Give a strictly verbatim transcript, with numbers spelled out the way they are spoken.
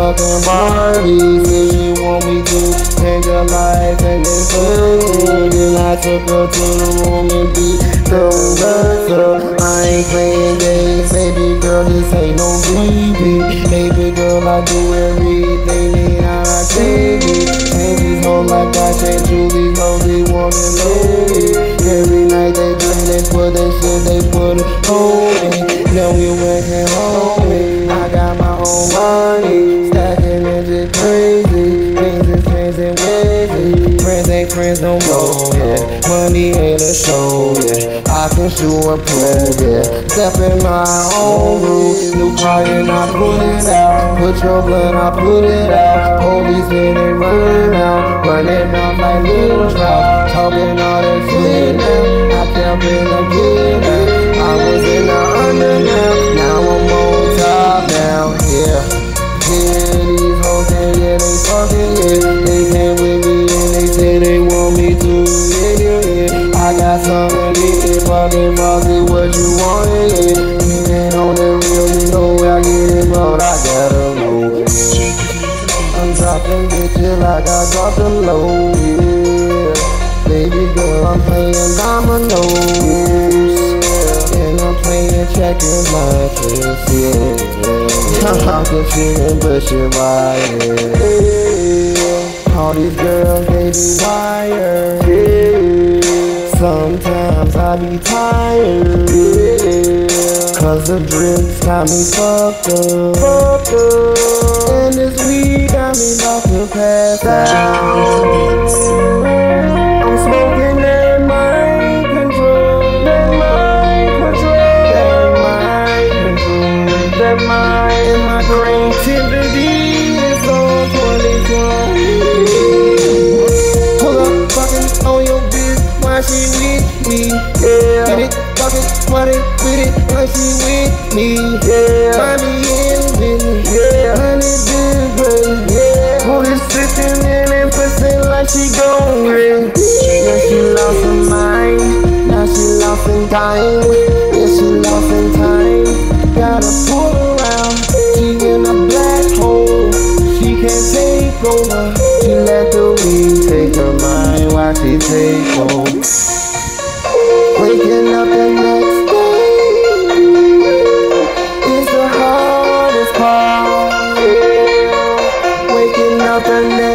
fucking Barbie. Said she want me to change her life and it's good. Then I took her to the room and beat the guts up. I ain't playing games, baby girl, this ain't no baby. Baby girl, I do everything that I can. Change these hoes like I change Julie's hoes, they want to know me. Every night they drink, they put that shit, they put it on me. Now we working home, I got my own money, stacking it just crazy. Things is changing crazy. Friends ain't friends no more, yeah. Money ain't a show, yeah. I can shoot and prove, yeah. Step in my own route, new car and I put it out. Put your blood, I put it out. Police when they run out, running out like little trout. Talking all that shit now, I kept in the good now. I was in the under now, now I'm on top now, yeah. Yeah, these hoes say yeah, they fucking yeah. They came with me and they say they want me to, yeah, yeah, yeah. I got something to get fucking fucking what you want, yeah. You ain't on the real, you know where I get it, but I gotta know. I'm dropping bitches like I dropped them low, yeah. Baby girl, I'm playing dominoes, and I'm playing checkers like this, yeah. I'm just feeling bushy wire, yeah. All these girls, they be wired, yeah. Sometimes I be tired, yeah. Cause the drips got me fucked up, fucked up. And this weed got me about to pass out. I'm smoking that mind control, that mind control, that mind control, that mind. And my creativity is on twenty twenty. Pull up fucking on your bitch while she with me, yeah. Get it fucking smarty with it while she with me, yeah. Mommy in business, yeah. Honey good, yeah. Who is sitting in and pussy like she gon' ring? Yeah, she lost her mind, now she lost in time. Yeah, she lost in time, gotta pull around. She in a black hole, she can't take over. She let the weed take her mind while she take hold. Waking up the next day is the hardest part, yeah. Waking up the next